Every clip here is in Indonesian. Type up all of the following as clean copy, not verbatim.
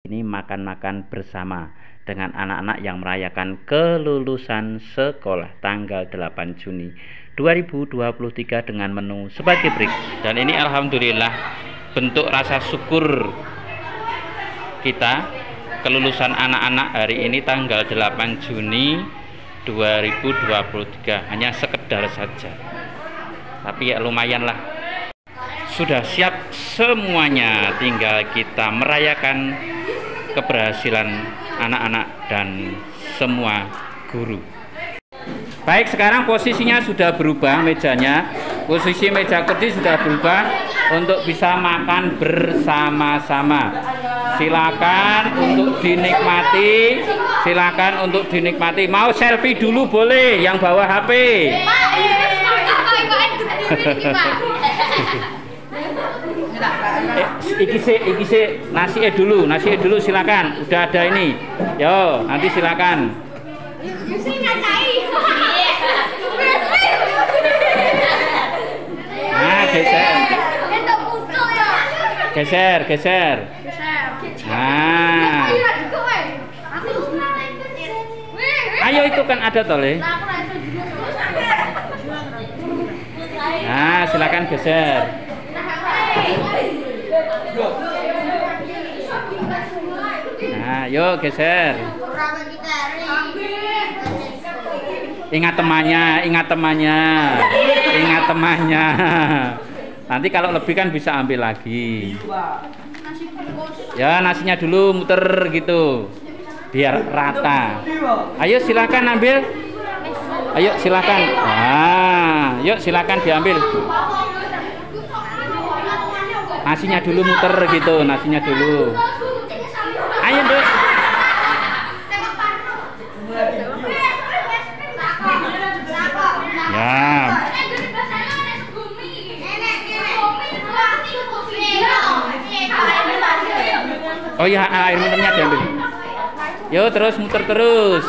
Ini makan-makan bersama dengan anak-anak yang merayakan kelulusan sekolah tanggal 8 Juni 2023 dengan menu sebagai berikut. Dan ini alhamdulillah bentuk rasa syukur kita kelulusan anak-anak hari ini tanggal 8 Juni 2023, hanya sekedar saja. Tapi ya lumayanlah, sudah siap semuanya, tinggal kita merayakan keberhasilan anak-anak dan semua guru. Baik, sekarang posisinya sudah berubah mejanya. Posisi meja kursi sudah berubah untuk bisa makan bersama-sama. Silakan untuk dinikmati. Silakan untuk dinikmati. Mau selfie dulu boleh, yang bawa HP. Iki se nasi dulu silakan. Udah ada ini. Yo, nanti silakan. Nah, geser. Nah. Ayo, itu kan ada tole. Nah, silakan geser. Nah, yuk geser. Ingat temannya. Nanti kalau lebih kan bisa ambil lagi. Ya, nasinya dulu muter gitu, biar rata. Ayo silakan ambil. Ayo silakan. Nah, yuk silakan diambil. Nasinya dulu muter gitu, nasinya dulu. Ayo, Dek. Ya. Oh iya, air minumnya diambil. Yo, terus muter terus.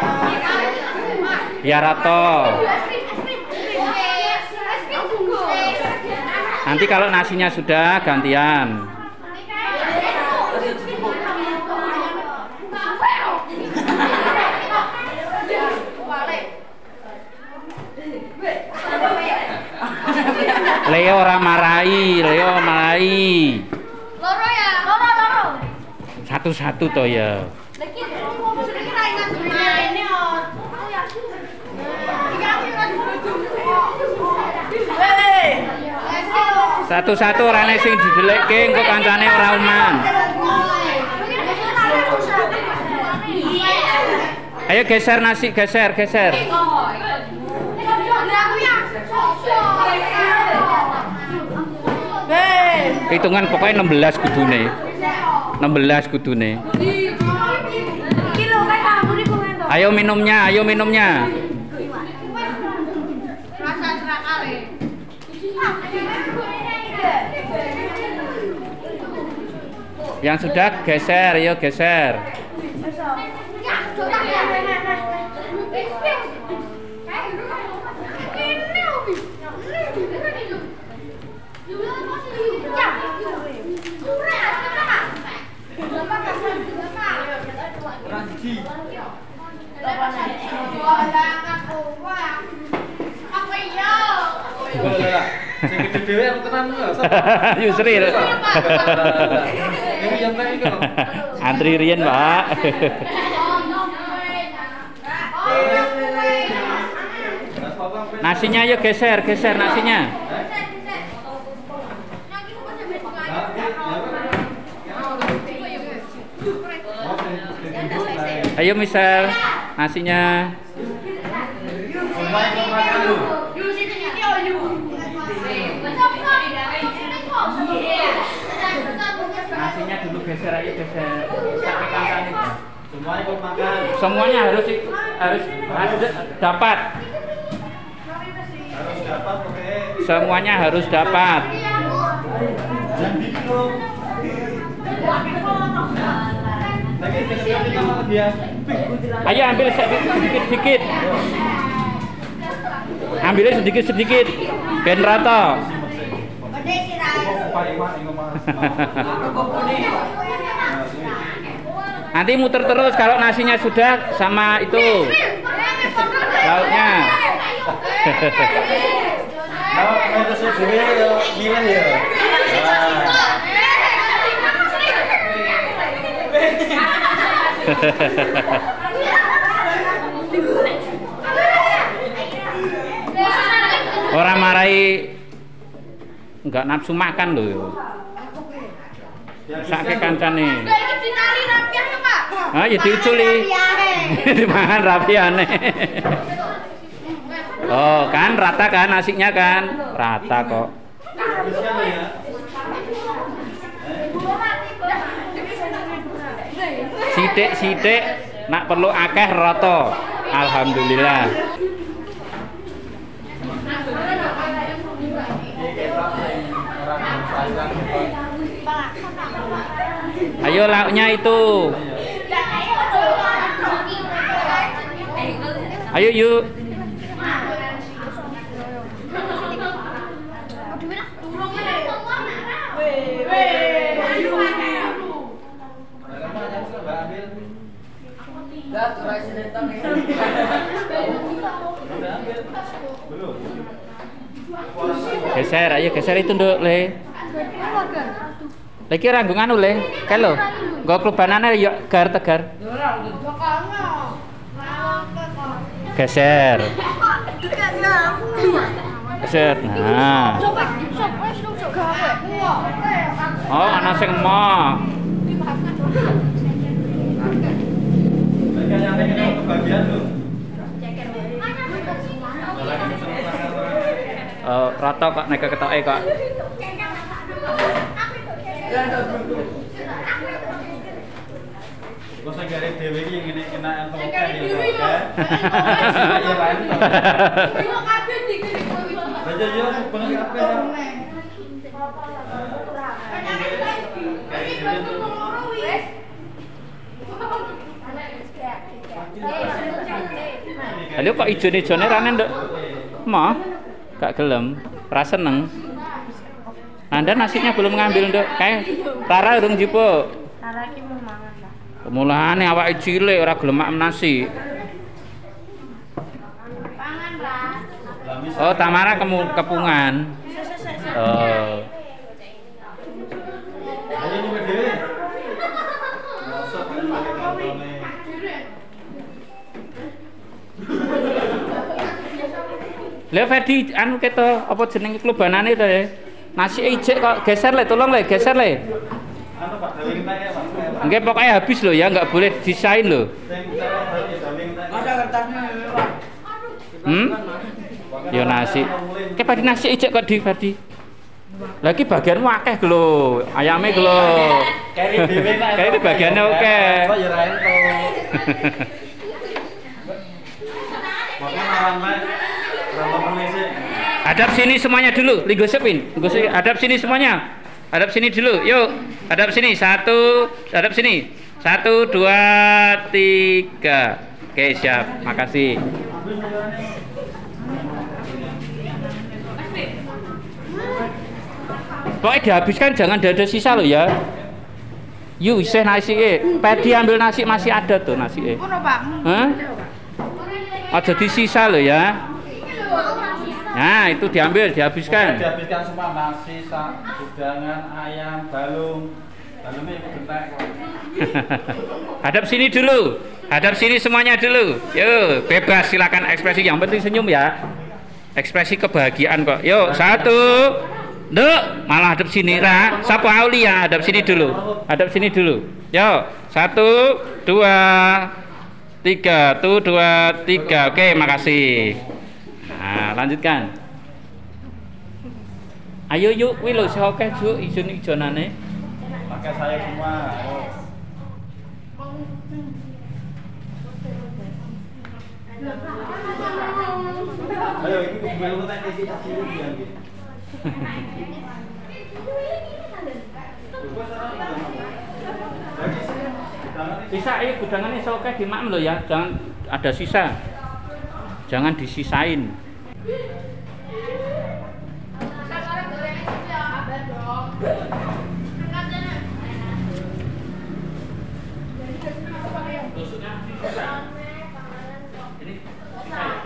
Biar rata. Nanti kalau nasinya sudah gantian. Leo marahi. Loro ya, loro. Satu-satu toh ya. Satu-satu rane sing didelekke engko kancane ora uman. Ayo geser nasi, geser. Hitungan pokoknya 16 kudune. Ayo minumnya. Yang sudah geser, yuk geser. Yusri. Antri riyen, Pak. Nasinya yuk geser nasinya. Ayo misal nasinya. Nasinya dulu geser. Semuanya ikut makan. Semuanya harus dapat. Semuanya harus dapat. Ayo ambil sedikit. Ambilnya sedikit. Ben rata. Nanti muter terus kalau nasinya sudah sama itu lauknya. Orang marahi enggak nafsu makan loh. Sakit kancane. Ah ya diuculi. Dimangan rapiane. Oh, kan rata kan nasinya kan? Rata kok. Sidik-sidik nak perlu akeh rata. Alhamdulillah. Ayo lauknya itu. Ayo yuk. Geser, ayo geser itu nduk le. Lagi ranggungan le, kalau gak perubahannya yuk gar tegar. Geser. Geser. Nah. Oh, anak sing mau. Rata kok nek ketoke kok. Kok sing gare dhewe iki ngene kena entok ya. Yo kabeh dikene kowe. Lah yo bener kabeh. Halo kok ijo-ijone rane nduk. Mah gak gelem, ra seneng. Anda nasinya belum ngambil nduk. Kae Rara urung jipuk. Rara iki mau mangan ta. Mulane awake cilik ora gelem makan nasi. Pangan, Ras. Oh, Tamara kepungan. Oh. Ayo nyuwun dhewe. Mosok pakai kontone. Lha Ferdi anu keto apa jenenge klubanane to ya? Nasi ijek kok geser le, tolong le, geser le. Anu Pak Dewi entek ya, Pak. Nggih pokoknya habis loh ya, nggak boleh disain loh. Sing Dewi entek. Ada kertasnya ya, Pak. Ya nasi. Kayak Ferdi nasi ijek kok di Ferdi. Lagi bagianmu akeh lho, ayame lho. Keri dhewe nek. Keri bagiannya oke. Kok ya ra entuk. Makane marang mek. Hadap sini semuanya dulu, digosipin. Hadap sini semuanya. Hadap sini dulu. Yuk, hadap sini. Hadap sini. 1, 2, 3. Oke, siap. Makasih. Pokoknya dihabiskan, jangan ada sisa loh ya. Yuk, isih nasi Ferdi ambil nasi, masih ada tuh nasi Ono, Pak. Hah? Aja disisa loh ya. Nah, itu diambil, dihabiskan. Dihabiskan semua nasi, hidangan, ayam, balung. Balungnya ikut gentek kok. Hadap sini dulu. Hadap sini semuanya dulu. Yuk, bebas silakan ekspresi, yang penting senyum ya. Ekspresi kebahagiaan kok. Yuk, 1. Nduk, malah hadap sini Ra. Sapa Aulia, hadap sini dulu. Hadap sini dulu. Yuk, 1, 2, 3. 1, 2, 3. Oke, makasih. Nah, lanjutkan. Ayo yuk, kuwi lho sing akeh juk ijon-ijonane. Pakai saya semua. Ayo iki belum tak isi ya. Sisa ayo gudangannya sokeh dimakan loh ya, jangan ada sisa. Jangan disisain. tusuknya susah. Ini susah ya?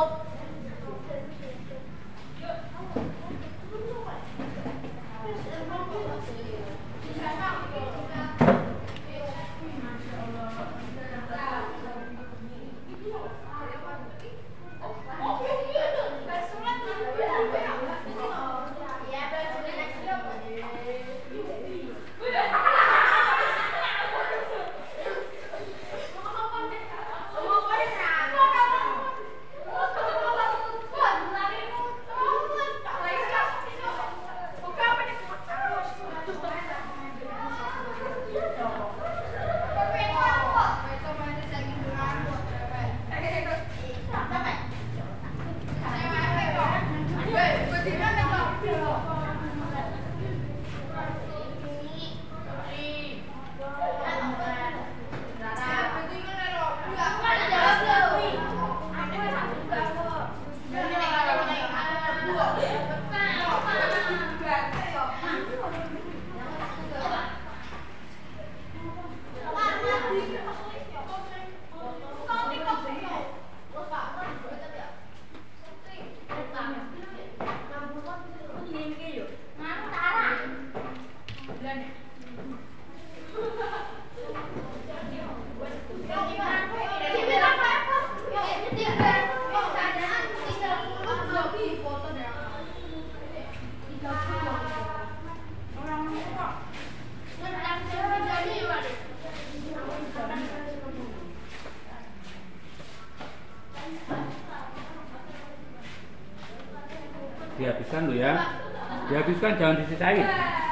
Dihabiskan lo ya, dihabiskan jangan disisain.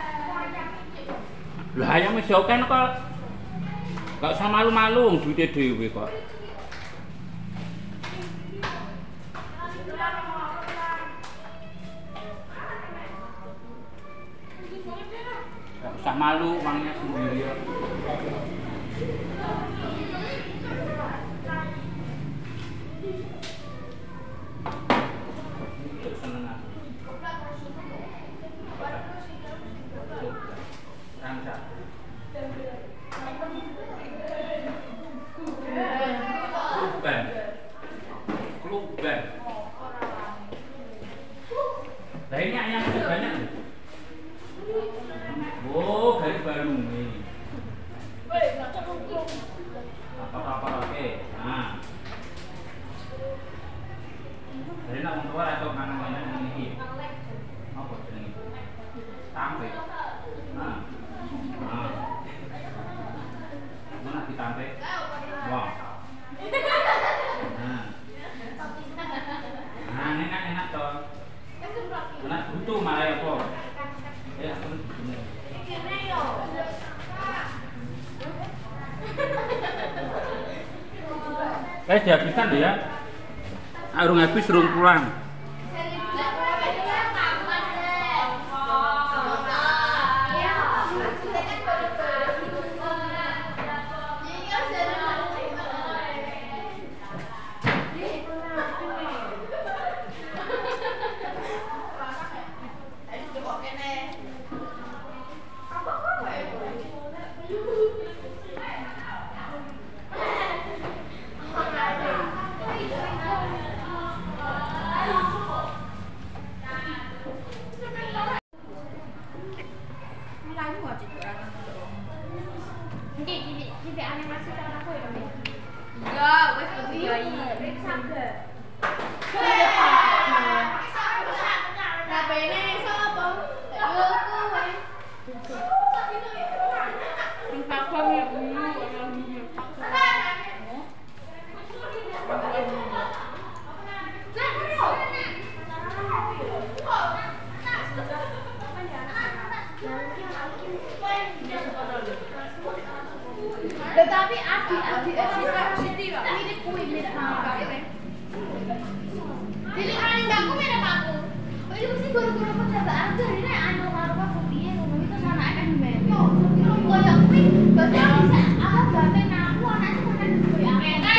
Lah ayam wis oke kok. Gak usah malu-malu duitnya dhewe kok. Gak usah malu, uangnya sendiri. Kluben. Nah ini ayam banyak nih. Oh, dari Bandung nih. Apa-apa oke. Nah. Dari nak wong tua atau mana-mana ini. Apa jenenge? Tampe. Nah. Nah. Mana ditampe? Wah. Nah, enak toh. Enak butuh malah ya kok. Ya, aku butuh. Dihabiskan deh ya. Arung habis rung pulang. Jadi animasi sama aku ya, Nek? Enggak, wes digawe. Kabene sapa? Yo kowe. Sing pakon ya dulu orang ini. Tetapi adik-adik Siti mirip kuwi mirip kabeh. Jadi kan enggak aku mirip aku. Kok itu mesti guru-guru percobaan tuh ini anu karo aku piye ngono itu sanake kan mbek. Koyo kuwi bakal bisa apa bapak aku anaknya kan kuwi aku.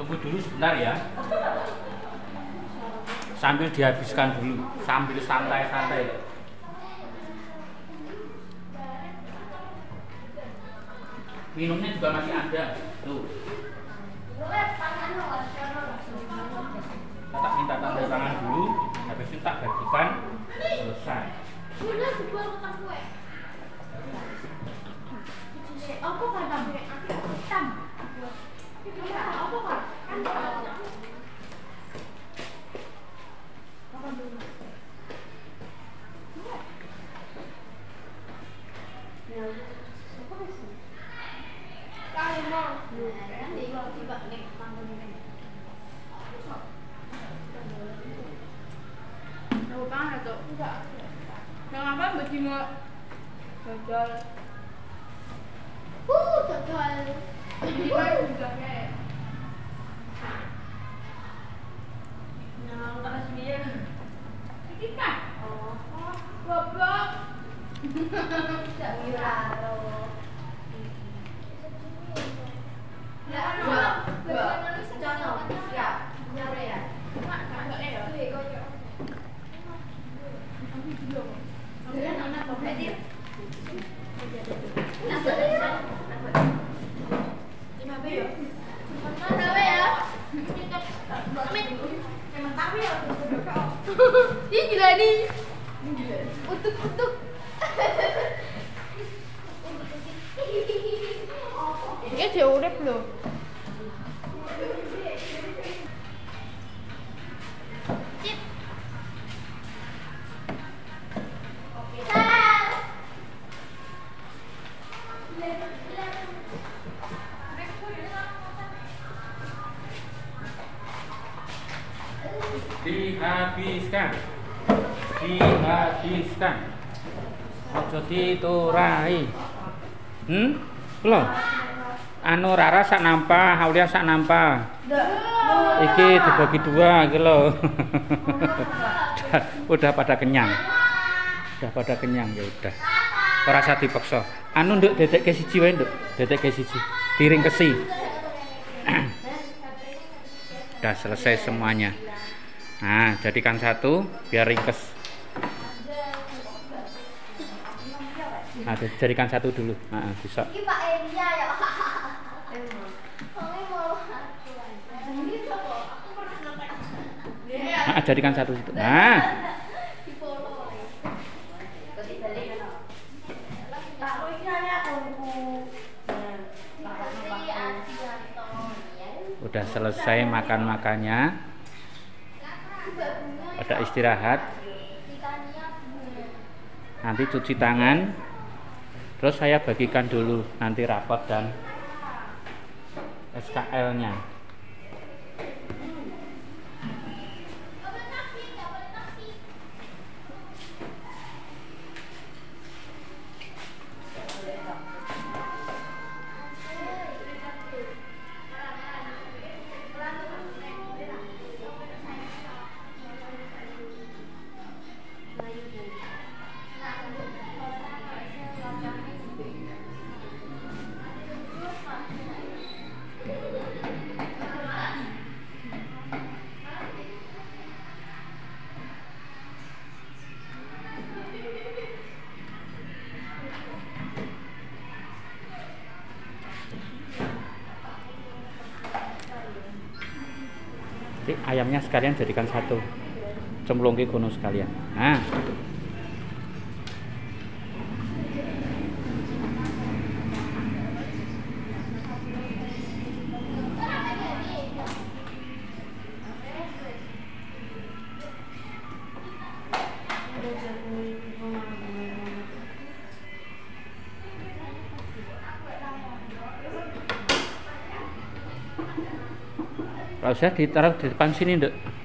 Tunggu dulu sebentar ya. Sambil dihabiskan dulu, sambil santai-santai. Minumnya juga masih ada. Tuh. Kita minta tanda tangan dulu, habis itu tak bagikan, selesai. Apa kan? Apa kan? Yang apa bagi mau gagal? Gagal. Ini kan gagalnya. Yang terus dia. Ini kan? Oh, goblok. Tidak kira loh. Ya, Ih gila nih. Utuk. Ini dia urip lho. Dihabiskan. Ojo diturai. Lho. Anu Rara sak nampa, Aulia sak nampa. Iki dibagi dua iki lho. Udah pada kenyang. Ya udah. Ora usah dipaksa. Anu nduk dedekke siji wae nduk. Dedekke siji. Diringkesi. Udah selesai semuanya. Nah, jadikan satu biar ringkes. Nah, jadikan satu dulu. Nah, bisa. Ini Pak Elia ya Pak. Nah, jadikan satu situ. Nah. Udah selesai makan-makannya. Pada istirahat. Nanti cuci tangan. Terus saya bagikan dulu nanti rapot dan SKL-nya. Jadi ayamnya sekalian jadikan satu, cemplungke kono sekalian. Nah, kalau saya ditaruh di depan sini, Nduk.